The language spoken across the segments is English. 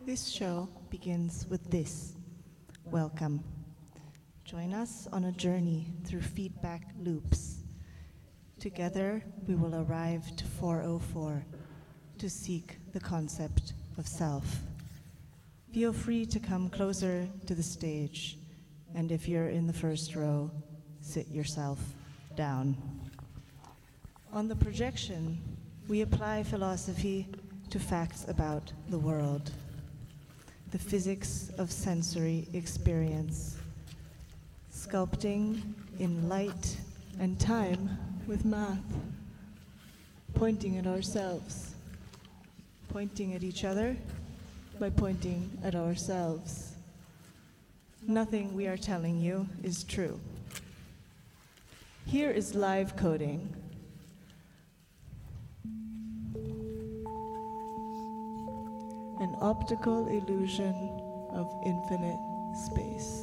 This show begins with this. Welcome. Join us on a journey through feedback loops. Together, we will arrive to 404 to seek the concept of self. Feel free to come closer to the stage, and if you're in the first row, sit yourself down. On the projection, we apply philosophy to facts about the world, the physics of sensory experience, sculpting in light and time with math, pointing at ourselves, pointing at each other by pointing at ourselves. Nothing we are telling you is true. Here is live coding. An optical illusion of infinite space.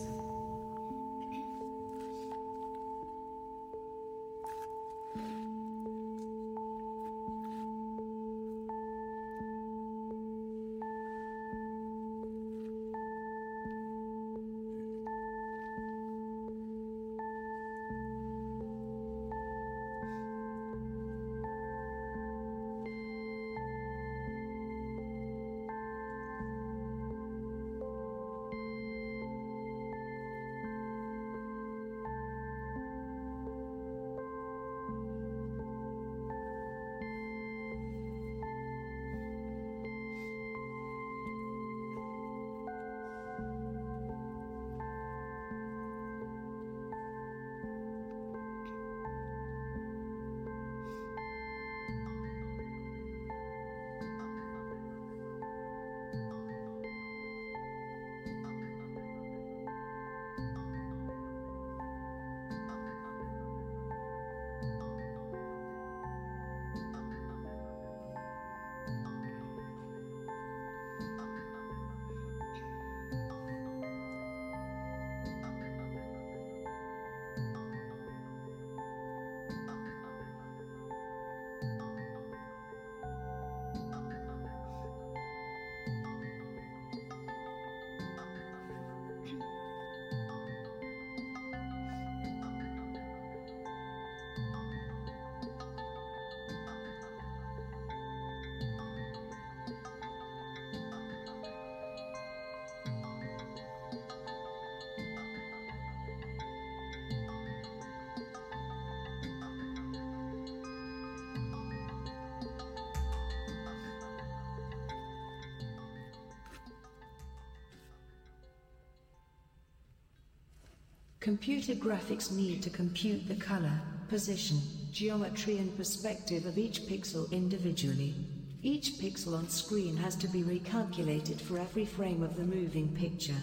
Computer graphics need to compute the color, position, geometry and perspective of each pixel individually. Each pixel on screen has to be recalculated for every frame of the moving picture.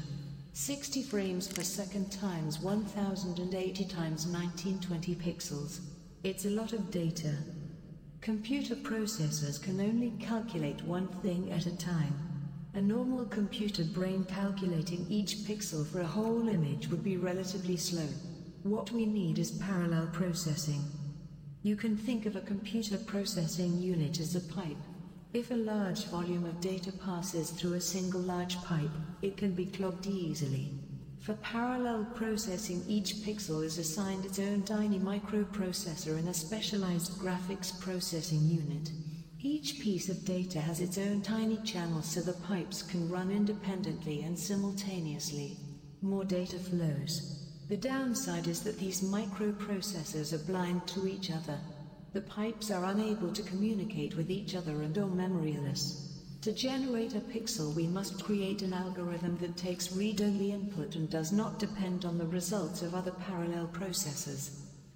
60 frames per second times 1080 times 1920 pixels. It's a lot of data. Computer processors can only calculate one thing at a time. A normal computer brain calculating each pixel for a whole image would be relatively slow. What we need is parallel processing. You can think of a computer processing unit as a pipe. If a large volume of data passes through a single large pipe, it can be clogged easily. For parallel processing, each pixel is assigned its own tiny microprocessor in a specialized graphics processing unit. Each piece of data has its own tiny channel so the pipes can run independently and simultaneously. More data flows. The downside is that these microprocessors are blind to each other. The pipes are unable to communicate with each other and are memoryless. To generate a pixel, we must create an algorithm that takes read-only input and does not depend on the results of other parallel processors.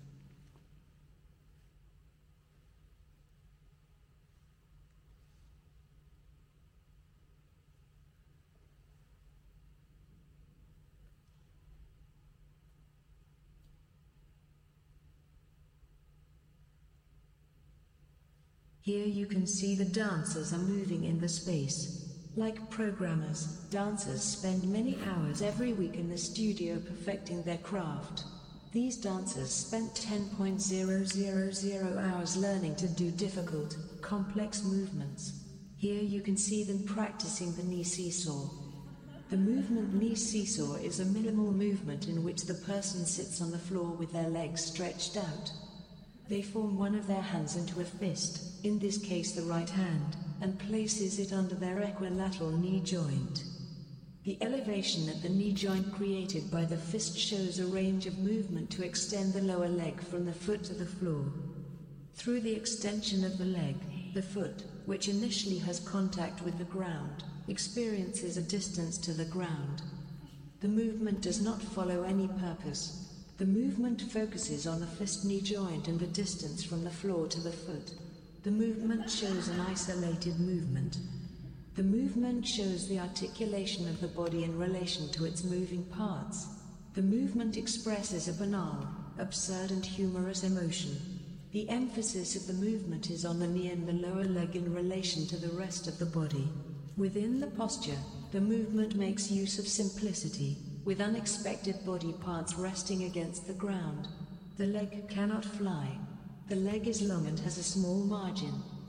Here you can see the dancers are moving in the space. Like programmers, dancers spend many hours every week in the studio perfecting their craft. These dancers spent 10,000 hours learning to do difficult, complex movements. Here you can see them practicing the knee seesaw. The movement knee seesaw is a minimal movement in which the person sits on the floor with their legs stretched out. They form one of their hands into a fist, in this case the right hand, and places it under their equilateral knee joint. The elevation at the knee joint created by the fist shows a range of movement to extend the lower leg from the foot to the floor. Through the extension of the leg, the foot, which initially has contact with the ground, experiences a distance to the ground. The movement does not follow any purpose. The movement focuses on the fist knee joint and the distance from the floor to the foot. The movement shows an isolated movement. The movement shows the articulation of the body in relation to its moving parts. The movement expresses a banal, absurd and humorous emotion. The emphasis of the movement is on the knee and the lower leg in relation to the rest of the body. Within the posture, the movement makes use of simplicity, with unexpected body parts resting against the ground. The leg cannot fly. The leg is long and has a small margin.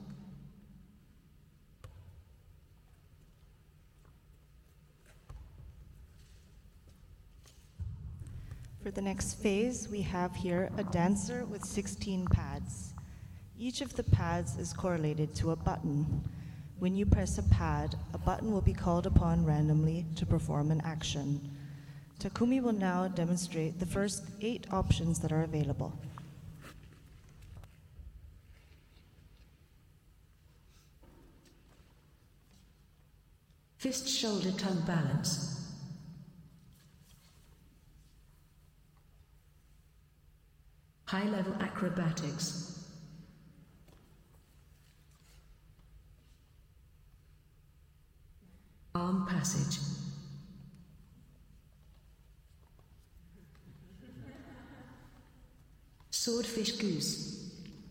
For the next phase, we have here a dancer with 16 pads. Each of the pads is correlated to a button. When you press a pad, a button will be called upon randomly to perform an action. Takumi will now demonstrate the first 8 options that are available. Fist, shoulder, tongue balance. High-level acrobatics. Arm passage. Swordfish goose.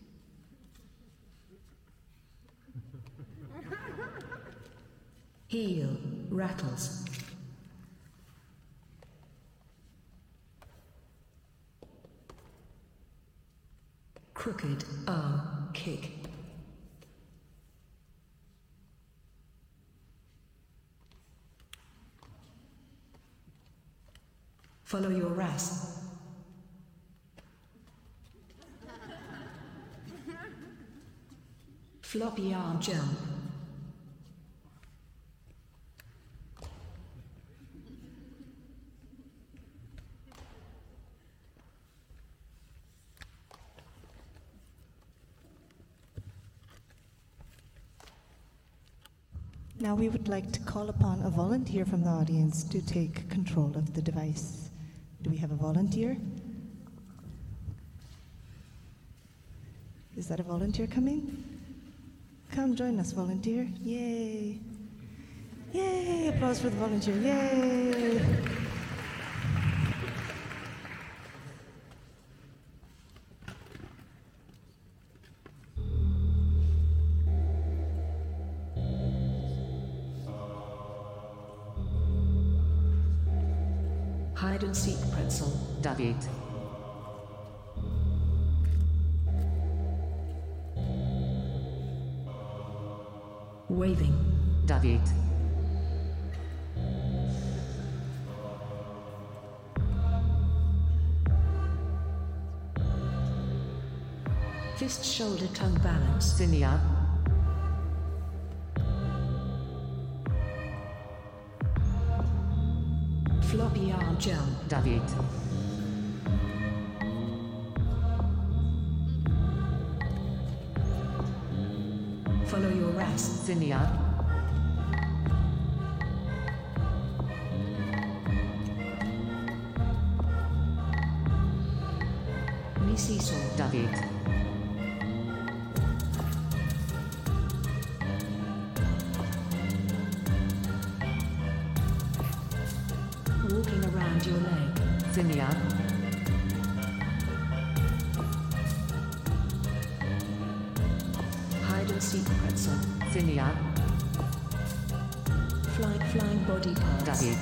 Heel, rattles. Crooked arm kick. Follow your RAS. Floppy arm jump. Now we would like to call upon a volunteer from the audience to take control of the device. Do we have a volunteer? Is that a volunteer coming? Come join us, volunteer. Yay! Yay! Applause for the volunteer. Yay! Hide and seek pretzel. David. Waving. David. Fist, shoulder, tongue balance. Sinia. Floppy arm jump. David. Follow your RAS. Sinia. Knee seesaw. David. Walking around your leg. Sinia. Hide and seek pretzel. Sinia. Flying body parts. David.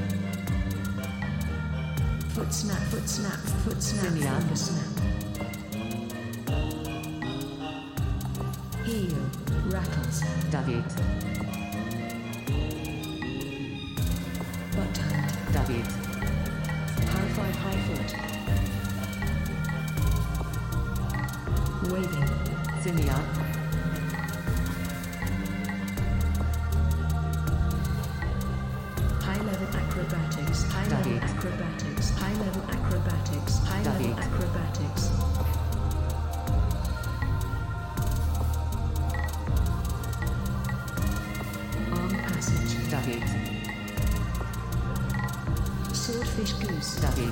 Foot snap, Sinia. finger snap. Heel, Rattles. David, Butthurt. David, High five, high foot. Waving. Zinnia, High level acrobatics. High level David. acrobatics. High level acrobatics. High level David. acrobatics. Arm passage. David, Swordfish goose. David,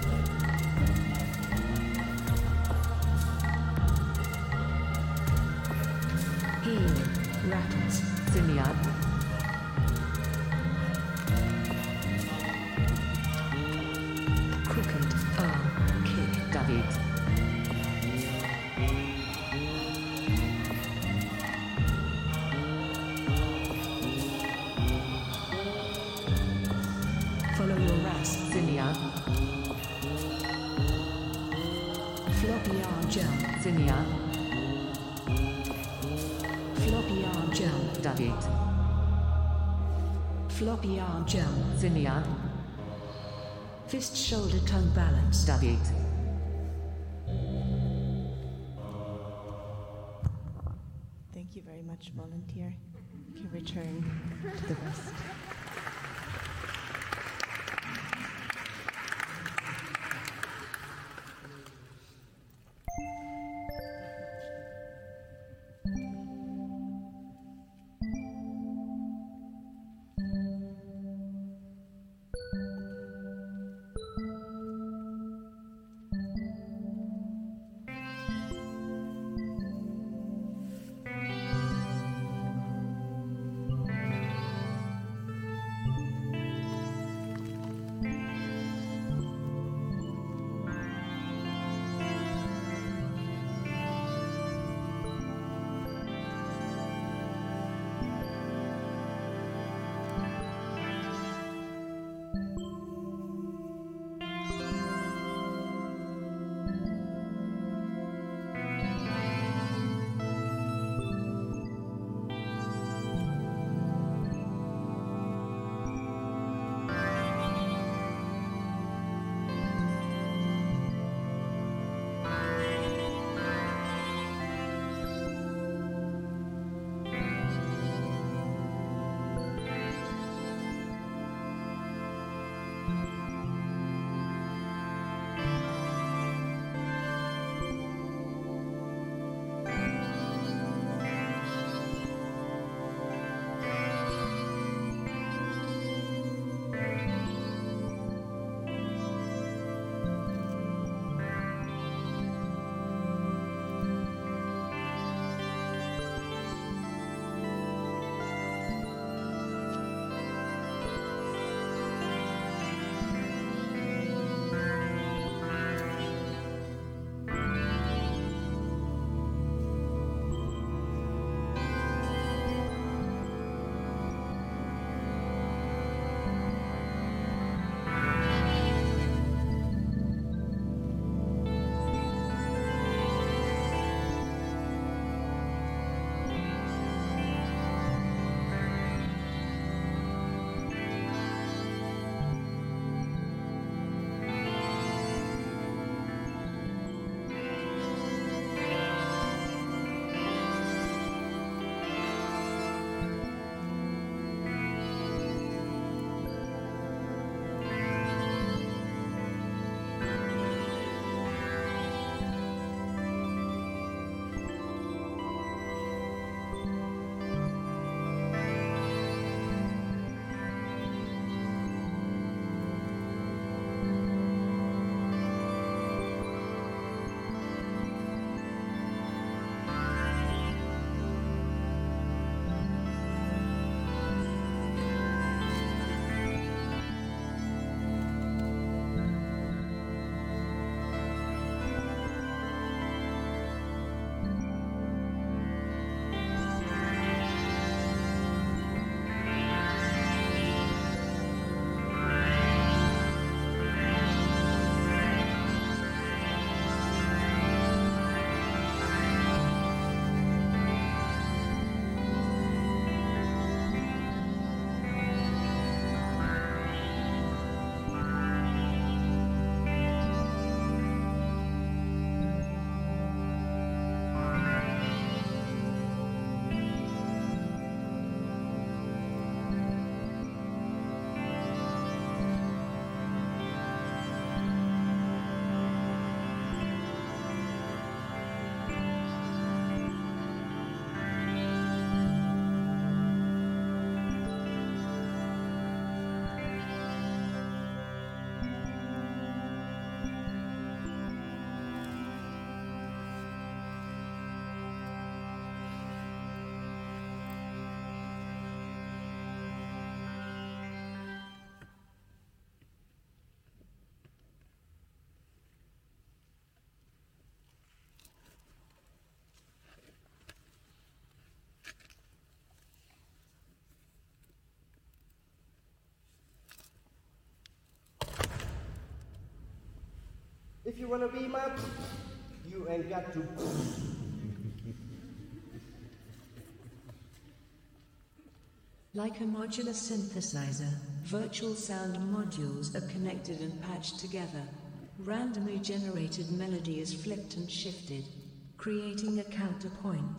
Heel. Rattles. Zinnia, Crooked. Arm. Kick. David, Follow your rasp. Zinnia, Floppy arm jump. Zinnia, Floppy arm jump. David, Floppy arm jump. Zinnia, Fist shoulder tongue balance. David, Thank you very much, volunteer. You can return to the rest. If you wanna be my, you ain't got to. Like a modular synthesizer, virtual sound modules are connected and patched together. Randomly generated melody is flipped and shifted, creating a counterpoint.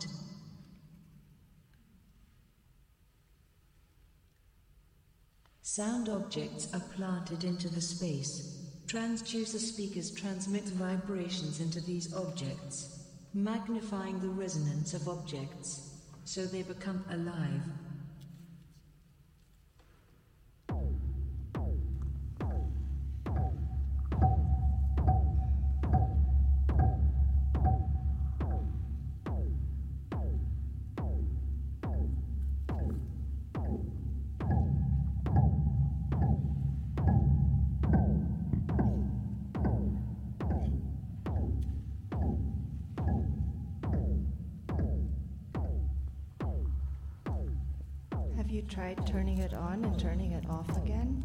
Sound objects are planted into the space. Transducer speakers transmit vibrations into these objects, magnifying the resonance of objects, so they become alive. Have you tried turning it on and turning it off again?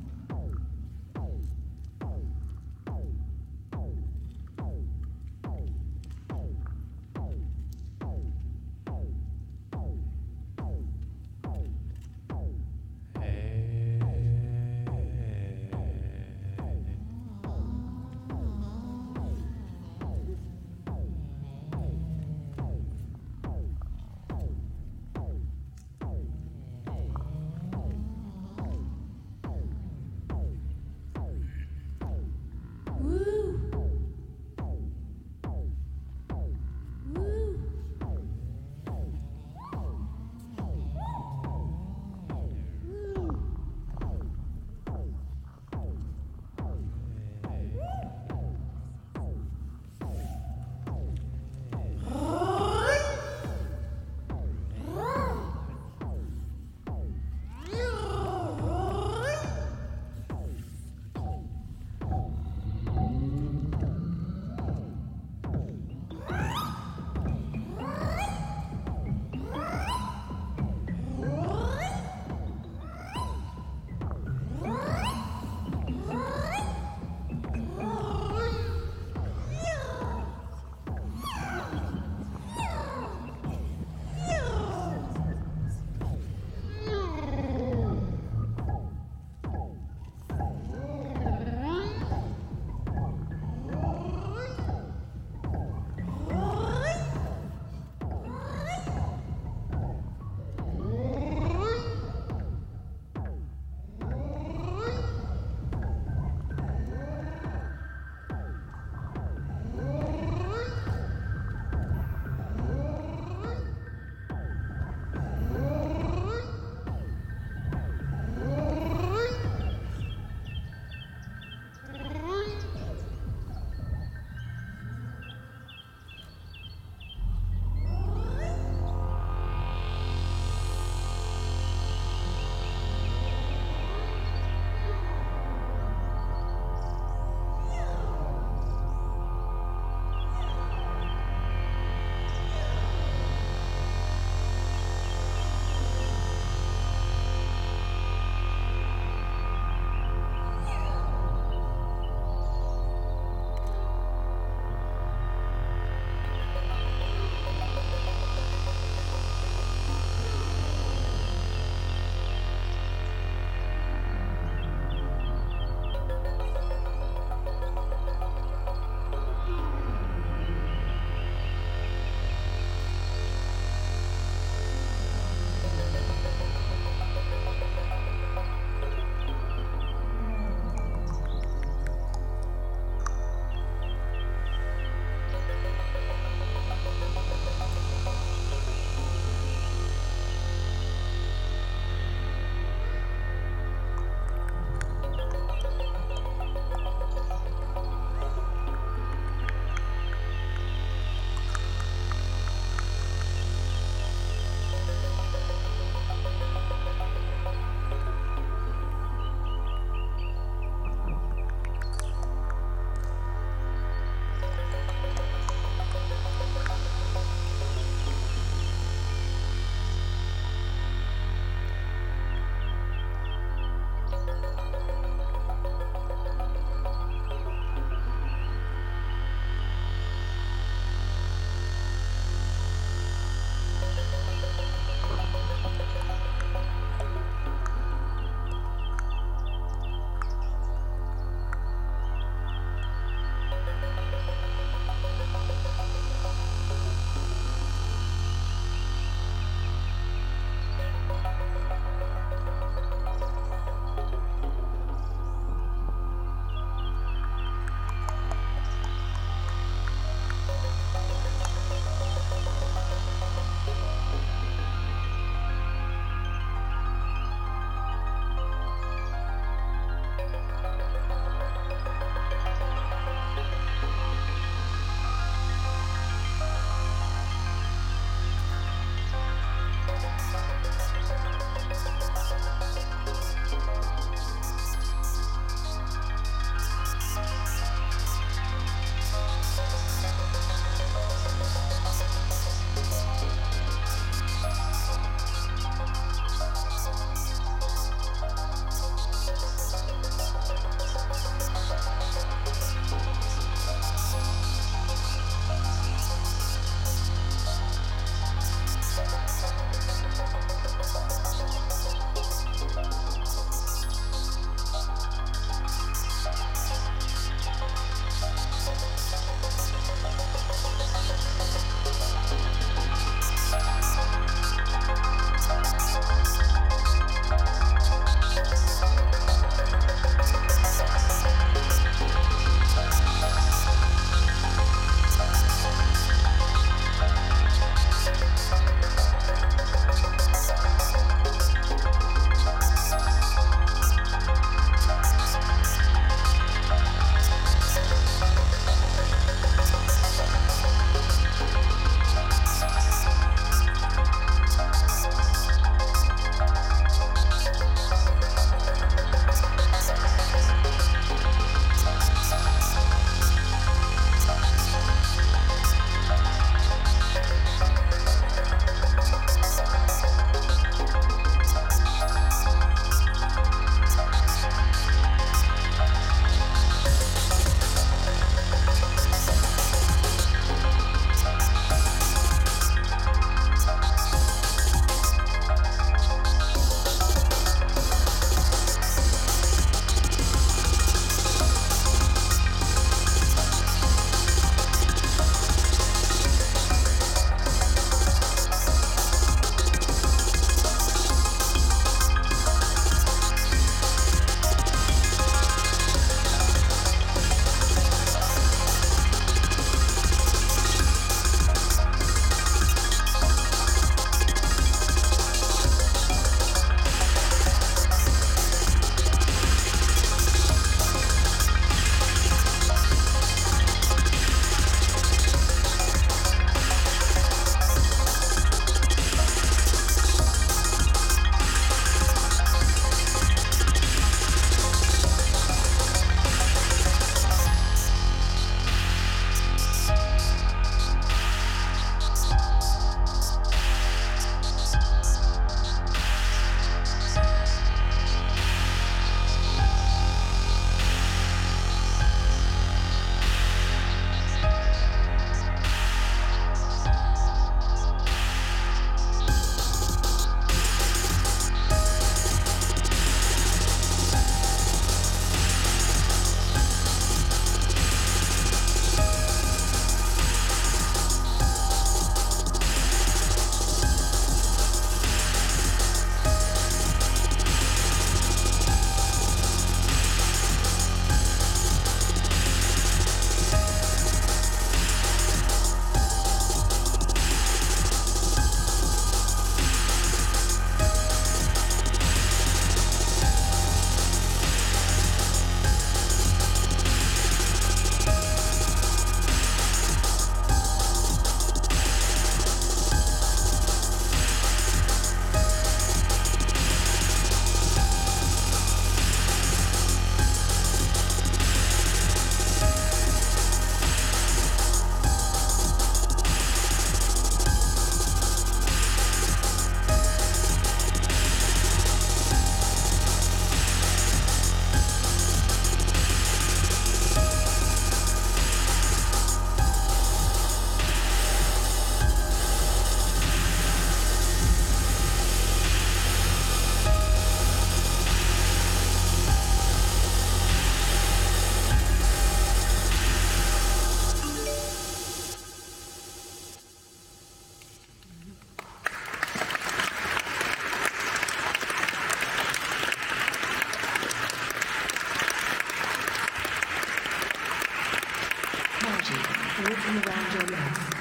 looking around your left.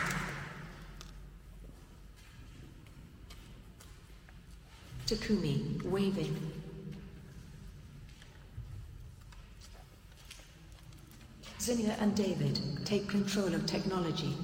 Takumi, waving. Zinnia and David, take control of technology.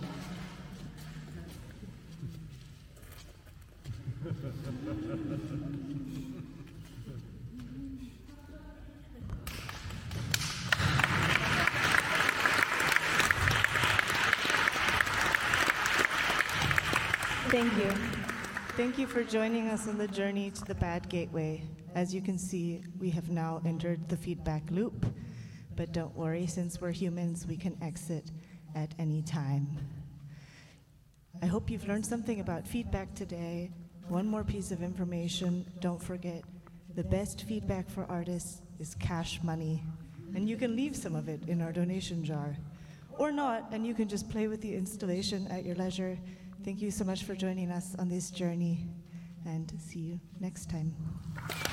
Thank you. Thank you for joining us on the journey to the bad gateway. As you can see, we have now entered the feedback loop. But don't worry, since we're humans, we can exit at any time. I hope you've learned something about feedback today. One more piece of information, don't forget, the best feedback for artists is cash money. And you can leave some of it in our donation jar. Or not, and you can just play with the installation at your leisure. Thank you so much for joining us on this journey, and see you next time.